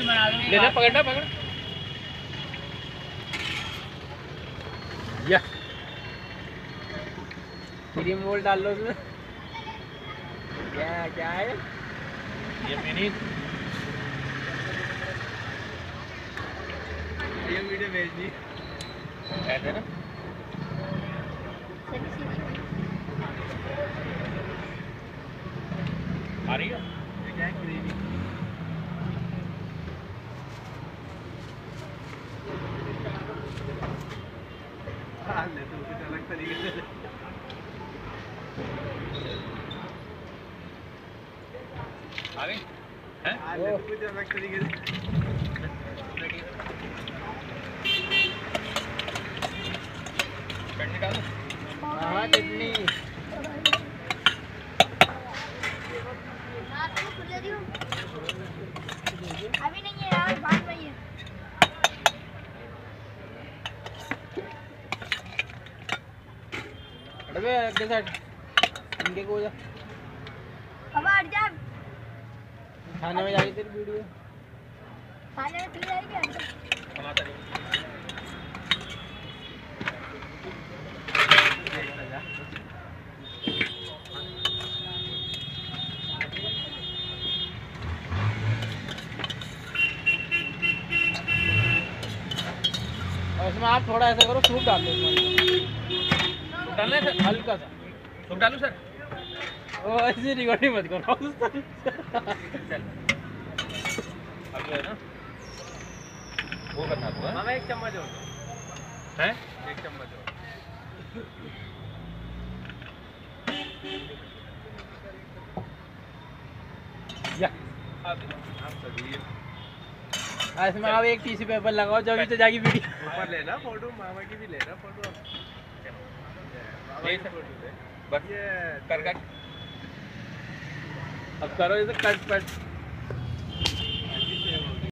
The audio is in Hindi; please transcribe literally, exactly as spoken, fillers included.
लेना, पकड़ना पकड़ या क्रीम रोल डाल लो उसमें। क्या क्या है ये? मिनी ये वीडियो भेज दी ऐसे ना। आ रही है ये क्या है? क्रीमी हाँ ले तो कुछ अलग तरीके से आ गई हैं? हाँ ले तो कुछ अलग तरीके से चटनी डालो। हाँ चटनी अभी नहीं है यार, बाद में ही है। अबे अगले साइड इनके को जा अब हट जा। खाने में जाएगी तेरी वीडियो। खाने में चली जाएगी। बनाता नहीं और इसमें आप थोड़ा ऐसा करो, सूप डाल दो इसमें। सूप डालना है सर, हल्का सा सूप डालूं सर? ओ ऐसे रिकॉर्डिंग मत करो चल अब जो है ना वो करना तो है। मामा एक चम्मच और हैं? एक चम्मच और या आप सभी इसमें आप एक टिश्यू पेपर लगाओ जब भी तो जाएगी वीडियो। ऊपर लेना फोटो, मामा की भी लेना फोटो। ये बस ये कर कट अब करो इसे कट कट।